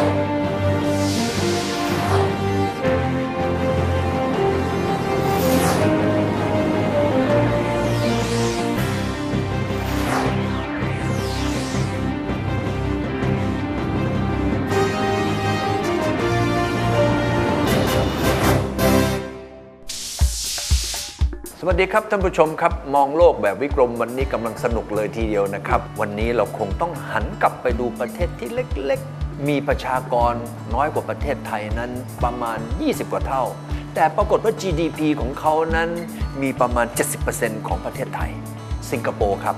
สวัสดีครับท่านผู้ชมครับมองโลกแบบวิกรมวันนี้กำลังสนุกเลยทีเดียวนะครับวันนี้เราคงต้องหันกลับไปดูประเทศที่เล็กๆมีประชากรน้อยกว่าประเทศไทยนั้นประมาณ20กว่าเท่าแต่ปรากฏว่า GDP ของเขานั้นมีประมาณ 70% ของประเทศไทยสิงคโปร์ครับ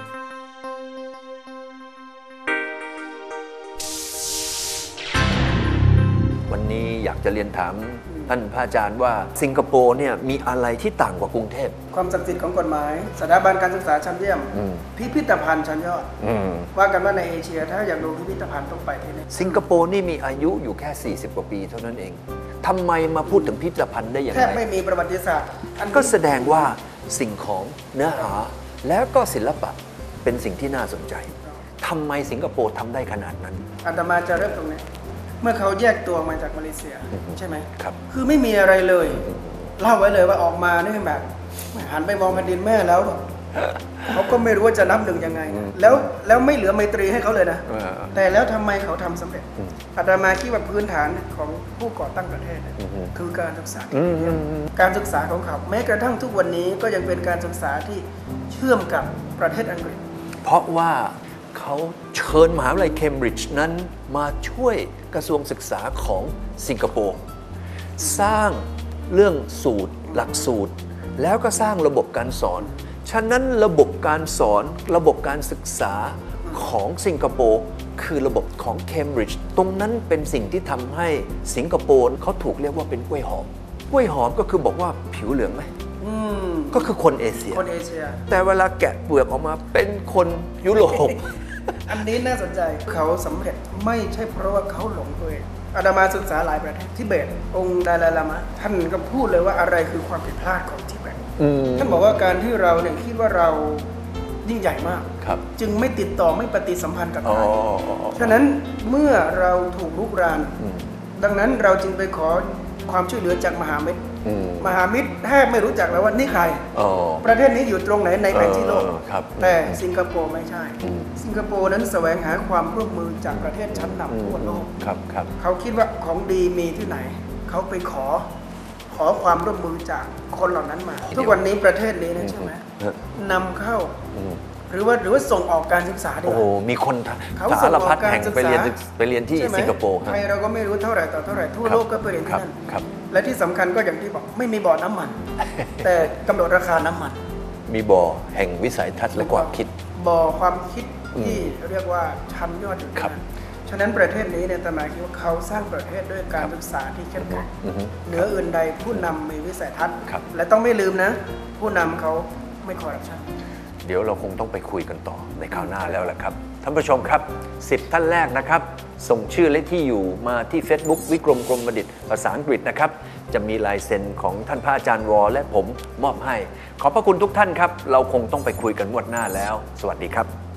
วันนี้อยากจะเรียนถามท่านพระอาจารย์ว่าสิงคโปร์เนี่ยมีอะไรที่ต่างกว่ากรุงเทพความศักดิ์สิทธิ์ของกฎหมายสถาบันการศึกษาชั้นเยี่ยมพิพิธภัณฑ์ชั้นยอดว่ากันว่าในเอเชียถ้าอยากดูพิพิธภัณฑ์ต้องไปที่นี่สิงคโปร์นี่มีอายุอยู่แค่40กว่าปีเท่านั้นเองทำไมมาพูดถึงพิพิธภัณฑ์ได้อย่างไรแทบไม่มีประวัติศาสตร์ก็แสดงว่าสิ่งของเนื้อหาแล้วก็ศิลปะเป็นสิ่งที่น่าสนใจทำไมสิงคโปร์ทำได้ขนาดนั้นอาตมาจะเริ่มตรงนี้เมื่อเขาแยกตัวมาจากมาเลเซียใช่ไหมครับคือไม่มีอะไรเลยเล่าไว้เลยว่าออกมานี่แบบหันไปมองแผ่นดินแม่แล้วเขาก็ไม่รู้ว่าจะนับหนึ่งยังไงแล้วไม่เหลือไมตรีให้เขาเลยนะแต่แล้วทำไมเขาทำสำเร็จอาตมาคิดว่าพื้นฐานของผู้ก่อตั้งประเทศคือการศึกษาการศึกษาของเขาแม้กระทั่งทุกวันนี้ก็ยังเป็นการศึกษาที่เชื่อมกับประเทศอังกฤษเพราะว่าเขาเชิญมหาวิทยาลัยเคมบริดจ์นั้นมาช่วยกระทรวงศึกษาของสิงคโปร์สร้างเรื่องสูตรหลักสูตรแล้วก็สร้างระบบการสอนฉะนั้นระบบการสอนระบบการศึกษาของสิงคโปร์คือระบบของเคมบริดจ์ตรงนั้นเป็นสิ่งที่ทำให้สิงคโปร์เขาถูกเรียกว่าเป็นกล้วยหอมกล้วยหอมก็คือบอกว่าผิวเหลืองไหมก็คือคนเอเชียแต่เวลาแกะเปลือกออกมาเป็นคนยุโรปอันนี้น่าสนใจเขาสำเร็จไม่ใช่เพราะว่าเขาหลงตัวเองอาตมาศึกษาหลายประเทศทิเบตองค์ดาลายลามะท่านก็พูดเลยว่าอะไรคือความผิดพลาดของทิเบตท่านบอกว่าการที่เราเนี่ยคิดว่าเรายิ่งใหญ่มากจึงไม่ติดต่อไม่ปฏิสัมพันธ์กับใครฉะนั้นเมื่อเราถูกรุกรานดังนั้นเราจึงไปขอความช่วยเหลือจากมหามิตรแทบไม่รู้จักแล้วว่านี่ใครประเทศนี้อยู่ตรงไหนในแผนที่โลกแต่สิงคโปร์ไม่ใช่สิงคโปร์นั้นแสวงหาความร่วมมือจากประเทศชั้นนำทั่วโลกเขาคิดว่าของดีมีที่ไหนเขาไปขอความร่วมมือจากคนเหล่านั้นมาทุกวันนี้ประเทศนี้นะใช่ไหมนำเข้าหรือว่าส่งออกการศึกษาด้วยมีคนสารพัดแห่งไปเรียนที่สิงคโปร์ไทยเราก็ไม่รู้เท่าไหร่ต่อเท่าไหร่ทั่วโลกก็ไปเรียนที่นั่นและที่สำคัญก็อย่างที่บอกไม่มีบ่อน้ำมันแต่กำหนดราคาน้ำมันมีบ่อแห่งวิสัยทัศน์และความคิดบ่อความคิดที่เรียกว่าชั้นยอดอยู่นั้นฉะนั้นประเทศนี้เนี่ยตมาคิดว่าเขาสร้างประเทศด้วยการศึกษาที่เข้มแข็งเหนืออื่นใดผู้นำมีวิสัยทัศน์และต้องไม่ลืมนะผู้นำเขาไม่คอร์รัปชันเดี๋ยวเราคงต้องไปคุยกันต่อในคราวหน้าแล้วแหละครับท่านผู้ชมครับ10ท่านแรกนะครับส่งชื่อและที่อยู่มาที่ Facebook วิกรมกรมบัณฑิตภาษาอังกฤษนะครับจะมีลายเซ็นของท่านพระอาจารย์วอและผมมอบให้ขอบพระคุณทุกท่านครับเราคงต้องไปคุยกันงวดหน้าแล้วสวัสดีครับ